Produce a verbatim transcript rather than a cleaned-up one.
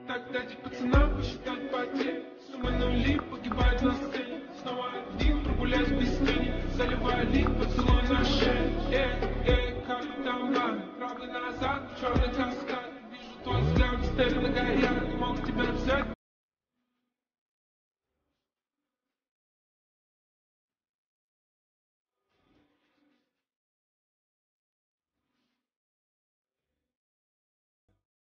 Так дайте пацанам посчитать потери. Суммы нули погибает на сцене. Снова один, прогуляюсь без тени. Заливаю лик, поцелуй на шее. Эй, эй, как там надо? Правый назад, черный каскад. Вижу твой взгляд, стелли на горят. Не могу тебя взять,